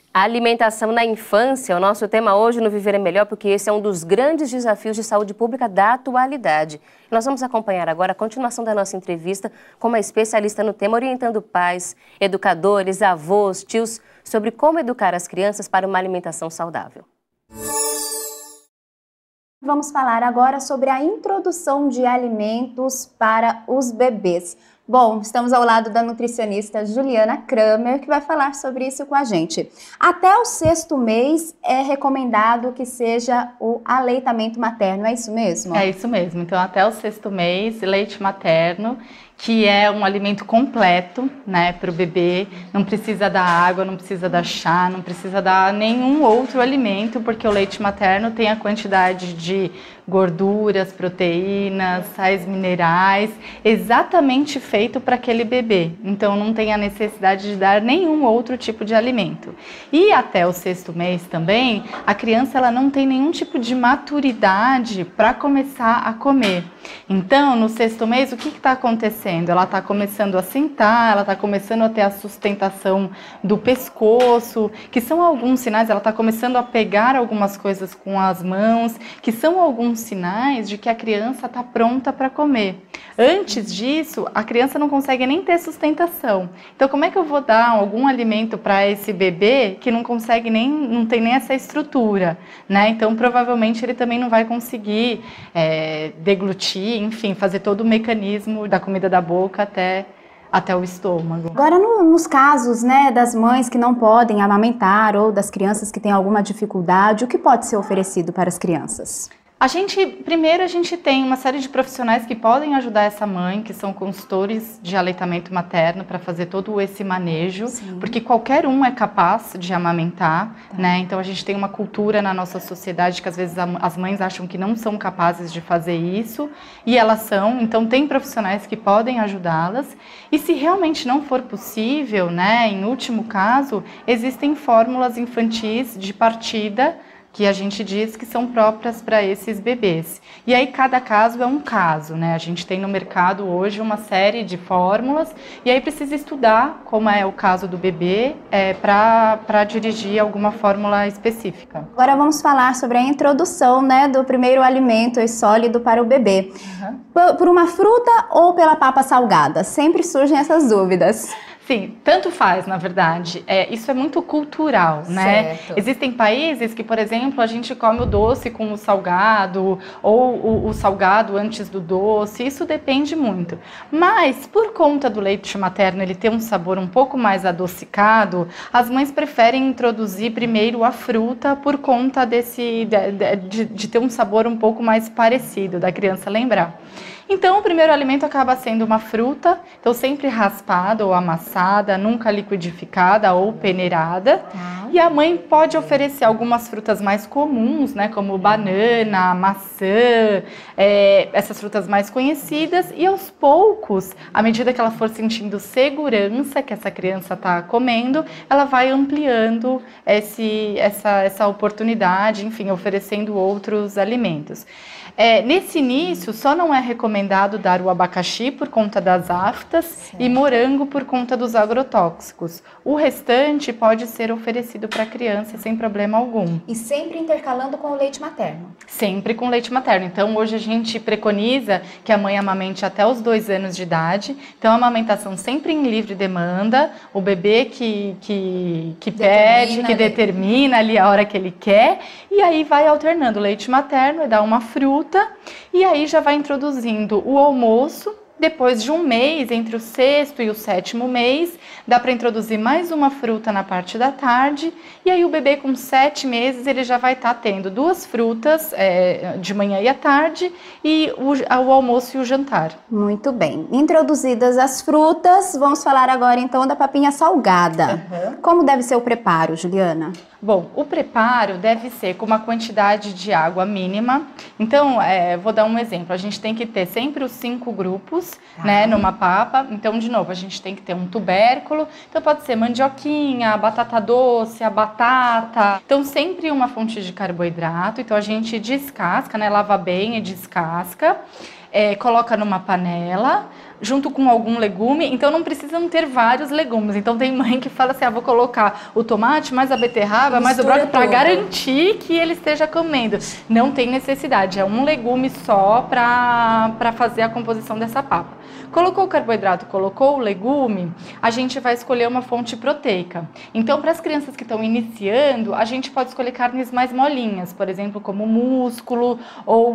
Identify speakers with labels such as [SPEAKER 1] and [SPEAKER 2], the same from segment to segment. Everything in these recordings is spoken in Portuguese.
[SPEAKER 1] A alimentação na infância é o nosso tema hoje no Viver é Melhor, porque esse é um dos grandes desafios de saúde pública da atualidade. Nós vamos acompanhar agora a continuação da nossa entrevista com uma especialista no tema, orientando pais, educadores, avós, tios, sobre como educar as crianças para uma alimentação saudável.
[SPEAKER 2] Vamos falar agora sobre a introdução de alimentos para os bebês. Bom, estamos ao lado da nutricionista Juliana Kramer, que vai falar sobre isso com a gente. Até o 6º mês é recomendado que seja o aleitamento materno, é isso mesmo?
[SPEAKER 3] É isso mesmo. Então, até o 6º mês, leite materno, que é um alimento completo, né, para o bebê. Não precisa dar água, não precisa dar chá, não precisa dar nenhum outro alimento, porque o leite materno tem a quantidade de gorduras, proteínas, sais minerais, exatamente feito para aquele bebê. Então, não tem a necessidade de dar nenhum outro tipo de alimento. E até o 6º mês também, a criança ela não tem nenhum tipo de maturidade para começar a comer. Então, no 6º mês, o que está acontecendo? Ela está começando a sentar, ela está começando a ter a sustentação do pescoço, que são alguns sinais, ela está começando a pegar algumas coisas com as mãos, que são alguns sinais de que a criança está pronta para comer. Antes disso, a criança não consegue nem ter sustentação. Então, como é que eu vou dar algum alimento para esse bebê que não consegue não tem nem essa estrutura, né? Então, provavelmente ele também não vai conseguir deglutir, enfim, fazer todo o mecanismo da comida da boca até o estômago.
[SPEAKER 2] Agora, nos casos, né, das mães que não podem amamentar ou das crianças que têm alguma dificuldade, o que pode ser oferecido para as crianças?
[SPEAKER 3] Primeiro a gente tem uma série de profissionais que podem ajudar essa mãe, que são consultores de aleitamento materno, para fazer todo esse manejo. Sim. Porque qualquer um é capaz de amamentar, né? Então a gente tem uma cultura na nossa sociedade que às vezes as mães acham que não são capazes de fazer isso, e elas são. Então tem profissionais que podem ajudá-las. E se realmente não for possível, né, em último caso, existem fórmulas infantis de partida, que a gente diz que são próprias para esses bebês. E aí cada caso é um caso, né? A gente tem no mercado hoje uma série de fórmulas e aí precisa estudar como é o caso do bebê para dirigir alguma fórmula específica.
[SPEAKER 2] Agora vamos falar sobre a introdução, né, do primeiro alimento sólido para o bebê. Por uma fruta ou pela papa salgada? Sempre surgem essas dúvidas.
[SPEAKER 3] Sim, tanto faz, na verdade. Isso é muito cultural, né?
[SPEAKER 2] Certo.
[SPEAKER 3] Existem países que, por exemplo, a gente come o doce com o salgado, ou o salgado antes do doce, isso depende muito. Mas, por conta do leite materno ele ter um sabor um pouco mais adocicado, as mães preferem introduzir primeiro a fruta por conta de ter um sabor um pouco mais parecido, da criança lembrar. Então, o primeiro alimento acaba sendo uma fruta, então sempre raspada ou amassada, nunca liquidificada ou peneirada. E a mãe pode oferecer algumas frutas mais comuns, né, como banana, maçã, essas frutas mais conhecidas. E aos poucos, à medida que ela for sentindo segurança que essa criança está comendo, ela vai ampliando essa oportunidade, enfim, oferecendo outros alimentos. Nesse início, só não é recomendado dar o abacaxi por conta das aftas, certo, e morango por conta dos agrotóxicos. O restante pode ser oferecido para a criança sem problema algum.
[SPEAKER 2] E sempre intercalando com o leite materno?
[SPEAKER 3] Sempre com leite materno. Então, hoje a gente preconiza que a mãe amamente até os 2 anos de idade. Então, a amamentação sempre em livre demanda. O bebê que pede, que determina ali a hora que ele quer. E aí vai alternando leite materno e dá uma fruta. E aí já vai introduzindo o almoço. Depois de um mês, entre o 6º e o 7º mês, dá para introduzir mais uma fruta na parte da tarde. E aí o bebê com 7 meses, ele já vai estar tendo 2 frutas de manhã e à tarde, e o almoço e o jantar.
[SPEAKER 2] Muito bem. Introduzidas as frutas, vamos falar agora então da papinha salgada. Como deve ser o preparo, Juliana?
[SPEAKER 3] Bom, o preparo deve ser com uma quantidade de água mínima. Então, vou dar um exemplo. A gente tem que ter sempre os 5 grupos, né, numa papa. Então, de novo, a gente tem que ter um tubérculo. Então, pode ser mandioquinha, batata doce, a batata. Então, sempre uma fonte de carboidrato. Então, a gente descasca, né, lava bem e descasca. coloca numa panela, junto com algum legume, então não precisam ter vários legumes. Então tem mãe que fala assim, vou colocar o tomate, mais a beterraba, mais o brócolis, para garantir que ele esteja comendo. Não tem necessidade, é um legume só para fazer a composição dessa papa. Colocou o carboidrato, colocou o legume, a gente vai escolher uma fonte proteica. Então, para as crianças que estão iniciando, a gente pode escolher carnes mais molinhas, por exemplo, como músculo ou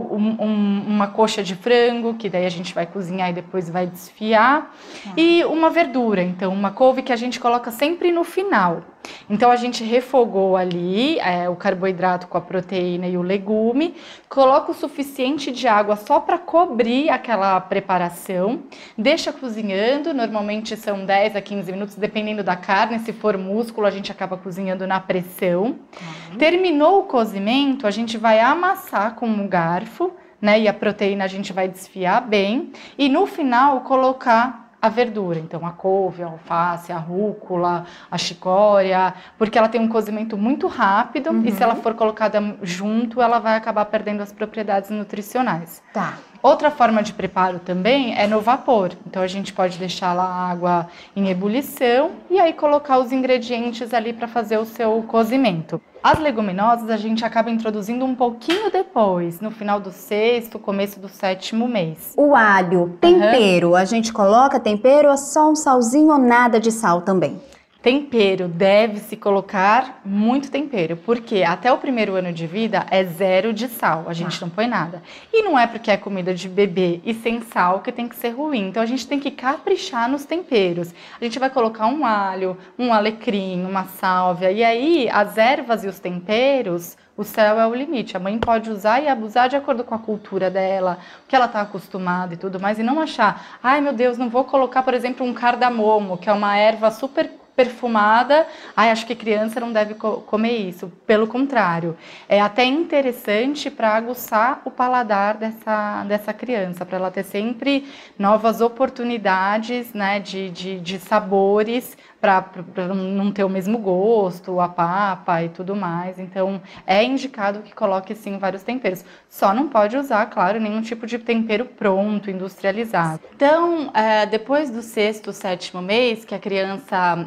[SPEAKER 3] uma coxa de frango, que daí a gente vai cozinhar e depois vai desfiar. E uma verdura, então uma couve que a gente coloca sempre no final. Então a gente refogou ali o carboidrato com a proteína e o legume, coloca o suficiente de água só para cobrir aquela preparação, deixa cozinhando, normalmente são 10 a 15 minutos, dependendo da carne, se for músculo a gente acaba cozinhando na pressão. Terminou o cozimento, a gente vai amassar com um garfo, né, e a proteína a gente vai desfiar bem, e no final colocar a verdura, então a couve, a alface, a rúcula, a chicória, porque ela tem um cozimento muito rápido e se ela for colocada junto, ela vai acabar perdendo as propriedades nutricionais.
[SPEAKER 2] Tá.
[SPEAKER 3] Outra forma de preparo também é no vapor. Então a gente pode deixar lá a água em ebulição e aí colocar os ingredientes ali para fazer o seu cozimento. As leguminosas a gente acaba introduzindo um pouquinho depois, no final do 6º, começo do 7º mês.
[SPEAKER 2] O alho, tempero, a gente coloca tempero ou só um salzinho ou nada de sal também?
[SPEAKER 3] Tempero, deve-se colocar muito tempero, porque até o 1º ano de vida é 0 de sal, a gente não põe nada. E não é porque é comida de bebê e sem sal que tem que ser ruim, então a gente tem que caprichar nos temperos. A gente vai colocar um alho, um alecrim, uma sálvia, e aí as ervas e os temperos, o céu é o limite. A mãe pode usar e abusar de acordo com a cultura dela, o que ela está acostumada e tudo mais, e não achar, ai meu Deus, não vou colocar, por exemplo, um cardamomo, que é uma erva super perfumada, acho que criança não deve comer isso. Pelo contrário, é até interessante para aguçar o paladar dessa criança, para ela ter sempre novas oportunidades, né, de sabores, para não ter o mesmo gosto, a papa e tudo mais. Então, é indicado que coloque sim vários temperos. Só não pode usar, claro, nenhum tipo de tempero pronto, industrializado. Então, depois do 6º, 7º mês, que a criança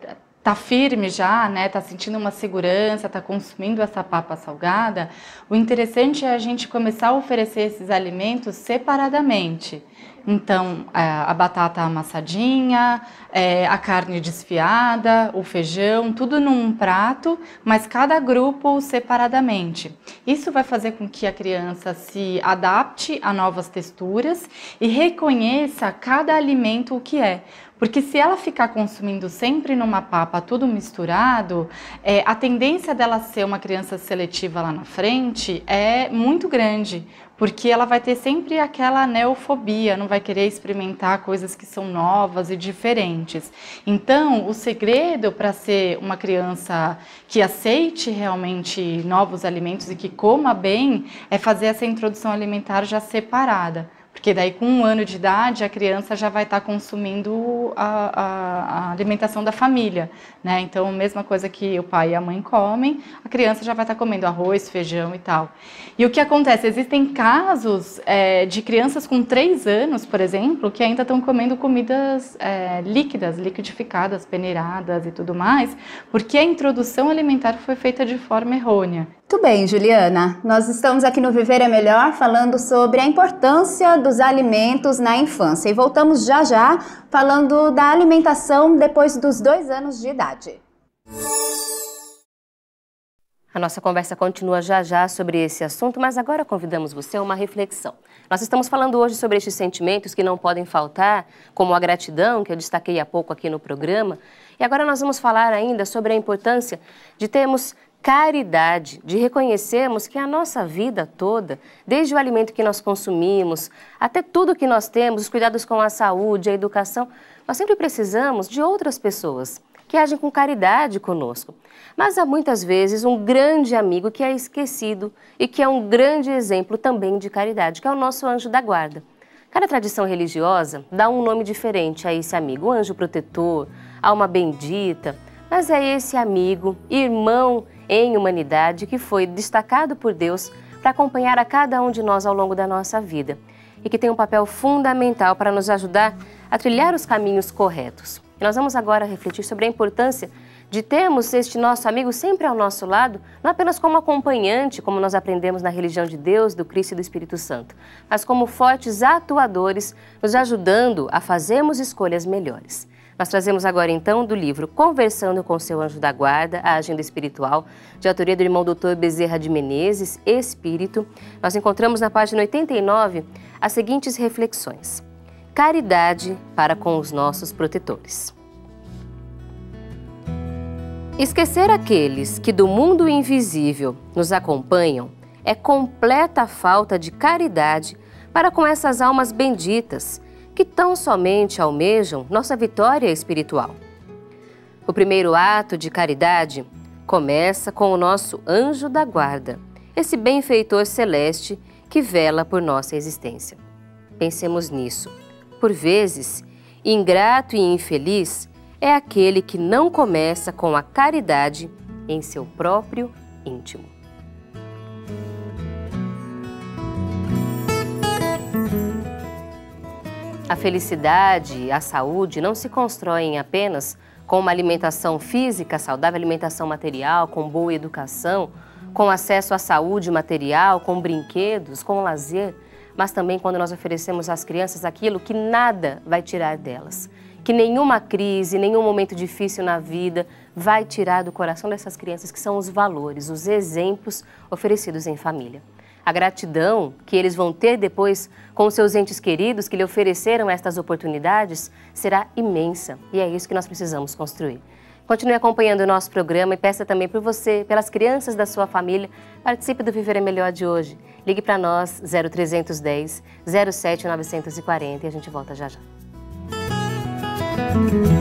[SPEAKER 3] tá firme já, né, tá sentindo uma segurança, tá consumindo essa papa salgada, o interessante é a gente começar a oferecer esses alimentos separadamente. Então, a batata amassadinha, a carne desfiada, o feijão, tudo num prato, mas cada grupo separadamente. Isso vai fazer com que a criança se adapte a novas texturas e reconheça cada alimento o que é. Porque se ela ficar consumindo sempre numa papa tudo misturado, a tendência dela ser uma criança seletiva lá na frente é muito grande. Porque ela vai ter sempre aquela neofobia, não vai querer experimentar coisas que são novas e diferentes. Então, o segredo para ser uma criança que aceite realmente novos alimentos e que coma bem é fazer essa introdução alimentar já separada. Porque daí com 1 ano de idade a criança já vai estar consumindo a alimentação da família, né? Então, mesma coisa que o pai e a mãe comem, a criança já vai estar comendo arroz, feijão e tal. E o que acontece? Existem casos de crianças com 3 anos, por exemplo, que ainda estão comendo comidas líquidas, liquidificadas, peneiradas e tudo mais, porque a introdução alimentar foi feita de forma errônea.
[SPEAKER 2] Muito bem, Juliana. Nós estamos aqui no Viver é Melhor falando sobre a importância dos alimentos na infância. E voltamos já já falando da alimentação depois dos 2 anos de idade.
[SPEAKER 1] A nossa conversa continua já já sobre esse assunto, mas agora convidamos você a uma reflexão. Nós estamos falando hoje sobre estes sentimentos que não podem faltar, como a gratidão, que eu destaquei há pouco aqui no programa. E agora nós vamos falar ainda sobre a importância de termos caridade, de reconhecermos que a nossa vida toda, desde o alimento que nós consumimos, até tudo que nós temos, os cuidados com a saúde, a educação, nós sempre precisamos de outras pessoas que agem com caridade conosco. Mas há muitas vezes um grande amigo que é esquecido e que é um grande exemplo também de caridade, que é o nosso anjo da guarda. Cada tradição religiosa dá um nome diferente a esse amigo, o anjo protetor, alma bendita, mas é esse amigo, irmão em humanidade, que foi destacado por Deus para acompanhar a cada um de nós ao longo da nossa vida. e que tem um papel fundamental para nos ajudar a trilhar os caminhos corretos. E nós vamos agora refletir sobre a importância de termos este nosso amigo sempre ao nosso lado, não apenas como acompanhante, como nós aprendemos na religião de Deus, do Cristo e do Espírito Santo, mas como fortes atuadores, nos ajudando a fazermos escolhas melhores. Nós trazemos agora então do livro Conversando com seu Anjo da Guarda, a Agenda Espiritual, de autoria do irmão Dr. Bezerra de Menezes, Espírito. Nós encontramos na página 89 as seguintes reflexões. Caridade para com os nossos protetores. Esquecer aqueles que do mundo invisível nos acompanham é completa falta de caridade para com essas almas benditas que tão somente almejam nossa vitória espiritual. O primeiro ato de caridade começa com o nosso anjo da guarda, esse benfeitor celeste que vela por nossa existência. Pensemos nisso. Por vezes, ingrato e infeliz é aquele que não começa com a caridade em seu próprio íntimo. A felicidade e a saúde não se constroem apenas com uma alimentação física saudável, alimentação material, com boa educação, com acesso à saúde material, com brinquedos, com lazer, mas também quando nós oferecemos às crianças aquilo que nada vai tirar delas. Que nenhuma crise, nenhum momento difícil na vida vai tirar do coração dessas crianças, que são os valores, os exemplos oferecidos em família. A gratidão que eles vão ter depois com os seus entes queridos que lhe ofereceram estas oportunidades será imensa e é isso que nós precisamos construir. Continue acompanhando o nosso programa e peça também por você, pelas crianças da sua família, participe do Viver é Melhor de hoje. Ligue para nós 0310 07 940 e a gente volta já já.